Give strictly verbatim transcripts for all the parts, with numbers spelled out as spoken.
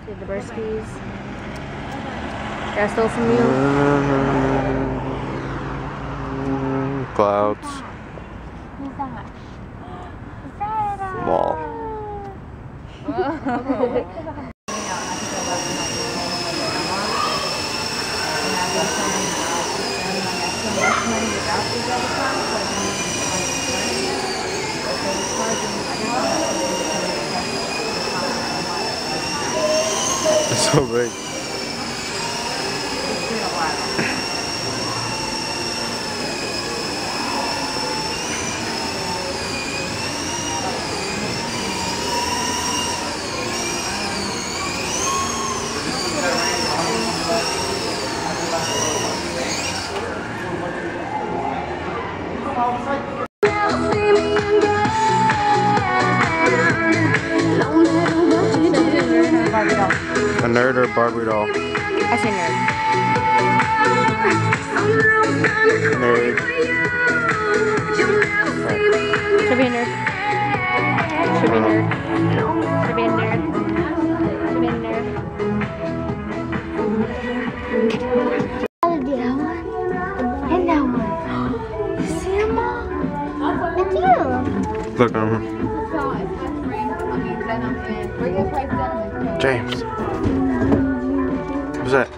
To the Burskies. That I stole from you. Mm, clouds. Who's that? Zara. Mall. It's so big. A nerd or Barbie doll? I say nerd. Nerd. Should be a nerd. Should be a nerd. Should be a nerd. Should be a nerd. And that one. You see him, Mom? It's you. Look on him. James. What's that?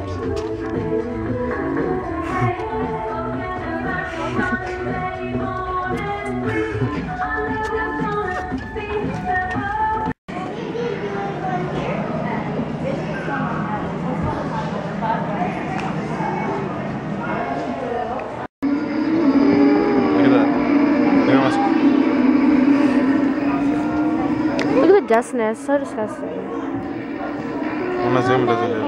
Look at the dustness, so disgusting. Una zoom doesn't do.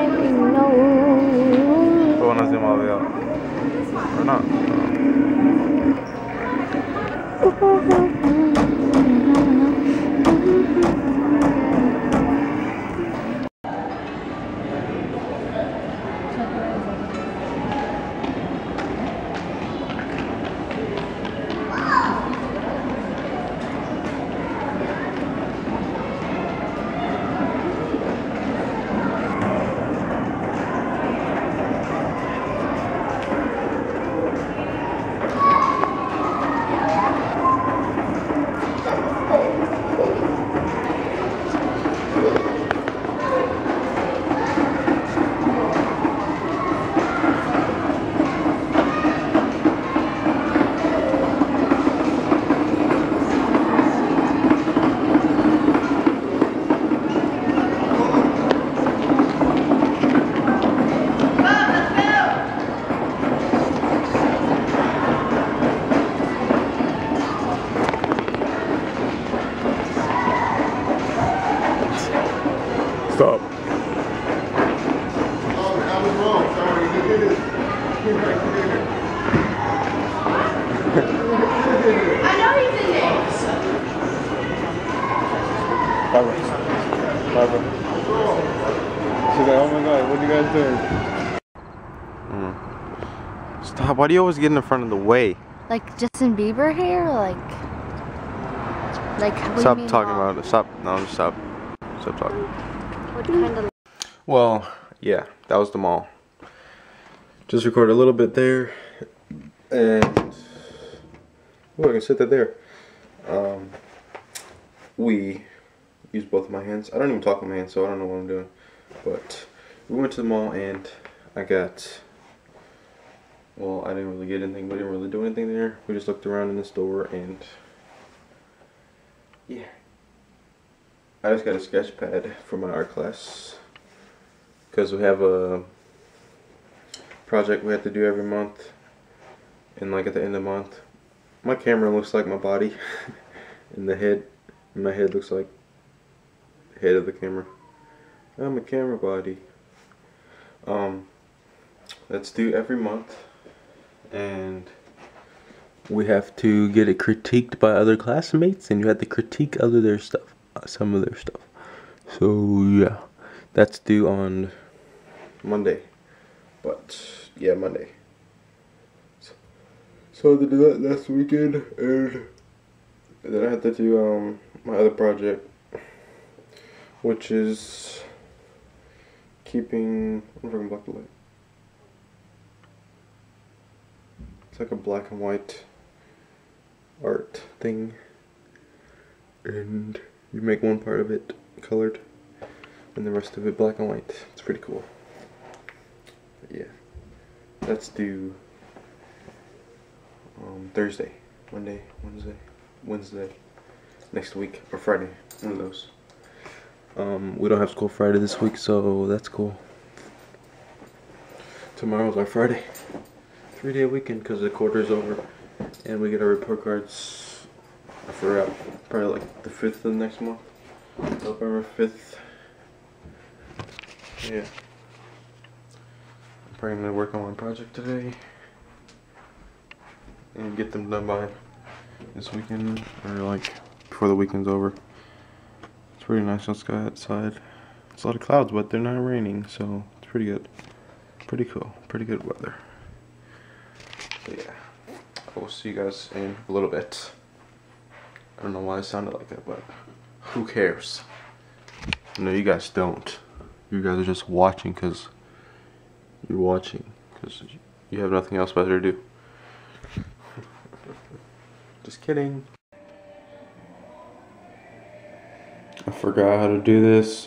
But when I zoom all the way out. Or not. Stop. I know he's in there. Barbara. Barbara. She's like, oh my god, what are you guys doing? Mm. Stop, why do you always get in the front of the way? Like Justin Bieber here? Like, like what Stop do you mean talking mom? about it. Stop. No, just stop. Stop talking. What kind of... Well, yeah, that was the mall. Just record a little bit there. And... oh, I can sit that there. Um, we use both of my hands. I don't even talk with my hands, so I don't know what I'm doing. But we went to the mall and I got... well, I didn't really get anything. We didn't really do anything there. We just looked around in the store and... yeah. I just got a sketch pad for my art class. Because we have a project we have to do every month. And like at the end of the month. My camera looks like my body. And the head. And my head looks like the head of the camera. I'm a camera body. Um, that's due every month. And we have to get it critiqued by other classmates. And you have to critique other their stuff. Uh, some of their stuff. So yeah. That's due on Monday. But yeah, Monday. So, so I had to do that last weekend, and then I had to do um my other project, which is keeping, I wonder if I can block the light. It's like a black and white art thing, and you make one part of it colored and the rest of it black and white. It's pretty cool. But yeah, that's due um, Thursday, Monday, Wednesday, Wednesday, next week, or Friday, one of those. Um, we don't have school Friday this week, so that's cool. Tomorrow's our Friday. Three day weekend because the quarter's over, and we get our report cards for uh, probably like the fifth of next month, November fifth. Yeah, I'm probably gonna work on my project today and get them done by this weekend, or like before the weekend's over. It's pretty nice on sky outside. It's a lot of clouds, but they're not raining, so it's pretty good. Pretty cool. Pretty good weather. So yeah, I will see you guys in a little bit. I don't know why it sounded like that, but who cares? No, you guys don't. You guys are just watching because you're watching because you have nothing else better to do. Just kidding. I forgot how to do this.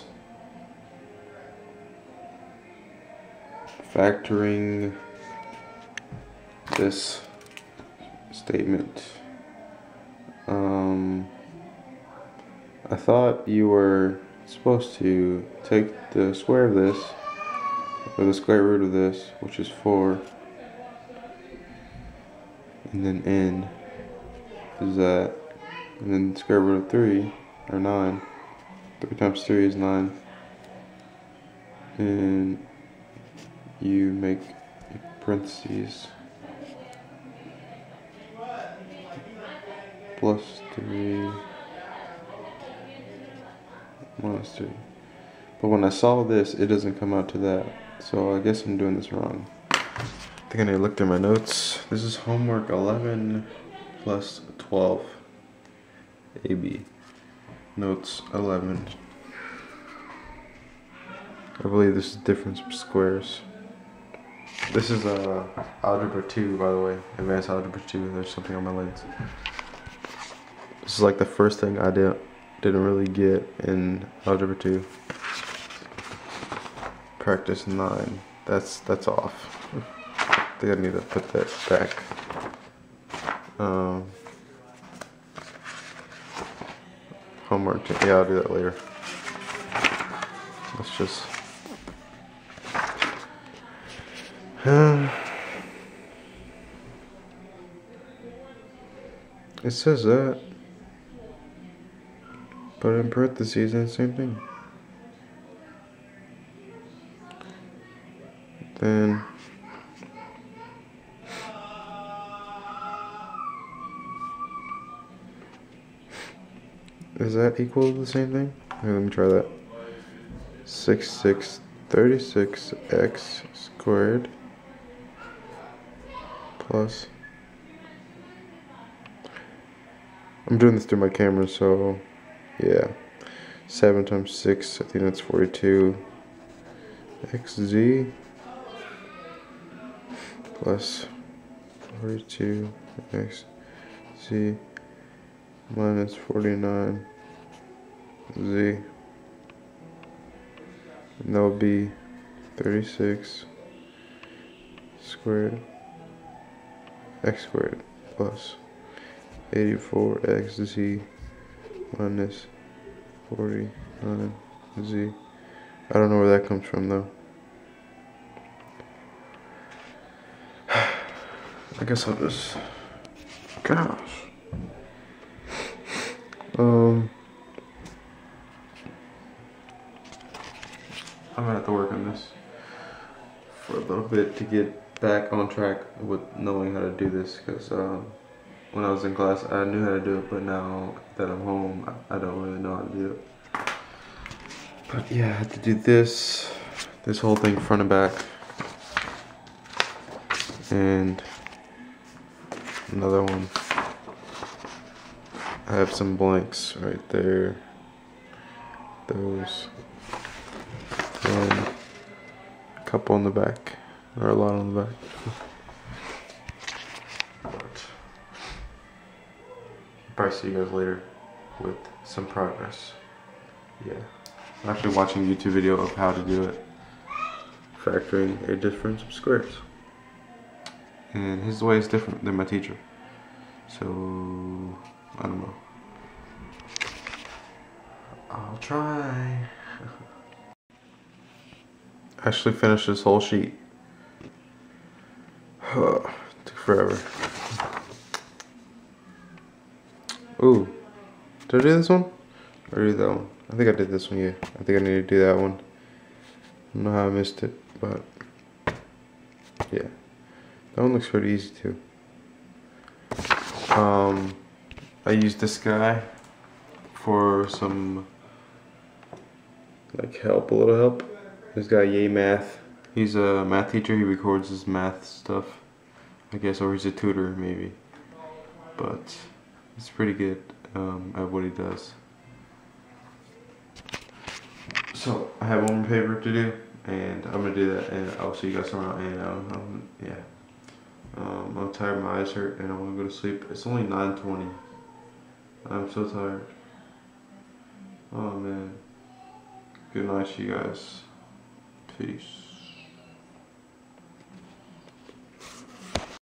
Factoring this statement. Um, I thought you were supposed to take the square of this, or the square root of this, which is four, and then n is that, and then square root of three, or nine. three times three is nine, and you make parentheses plus three minus three. But when I solve this, it doesn't come out to that. So I guess I'm doing this wrong. I think I need to look through my notes. This is homework eleven plus twelve. A B. Notes eleven. I believe this is difference of squares. This is uh, algebra two, by the way. Advanced algebra two. There's something on my lens. This is like the first thing I did, didn't really get in algebra two. Practice nine. That's that's off. I think I need to put that back. Um, homework. Yeah, I'll do that later. Let's just. Uh, it says that, but in parentheses, it's the same thing. Then is that equal to the same thing? Here, let me try that. Six six thirty six x squared plus. I'm doing this through my camera, so yeah. Seven times six, I think that's forty-two. Xz plus forty-two xz minus forty-nine z, and that will be thirty-six squared x squared plus eighty-four xz minus forty-nine z. I don't know where that comes from though. I guess I'll just, gosh. Um, I'm gonna have to work on this for a little bit to get back on track with knowing how to do this, because um, when I was in class I knew how to do it, but now that I'm home I, I don't really know how to do it. But yeah, I had to do this, this whole thing front and back, and another one. I have some blanks right there, those. And a couple on the back, or a lot on the back. But probably see you guys later with some progress. Yeah, I'm actually watching a YouTube video of how to do it, factoring a difference of squares. And his way is different than my teacher. So, I don't know. I'll try. Actually finished this whole sheet. Took forever. Ooh, did I do this one? Or do that one? I think I did this one, yeah. I think I need to do that one. I don't know how I missed it, but yeah. That one looks pretty easy too. Um, I used this guy for some like help, a little help. This guy, Yay Math. He's a math teacher. He records his math stuff, I guess, or he's a tutor maybe. But he's pretty good um, at what he does. So I have one more paper to do, and I'm gonna do that, and I'll see you guys tomorrow. And um, um, yeah, um, I'm tired. My eyes hurt, and I want to go to sleep. It's only nine twenty. I'm so tired. Oh man. Good night, you guys. Peace.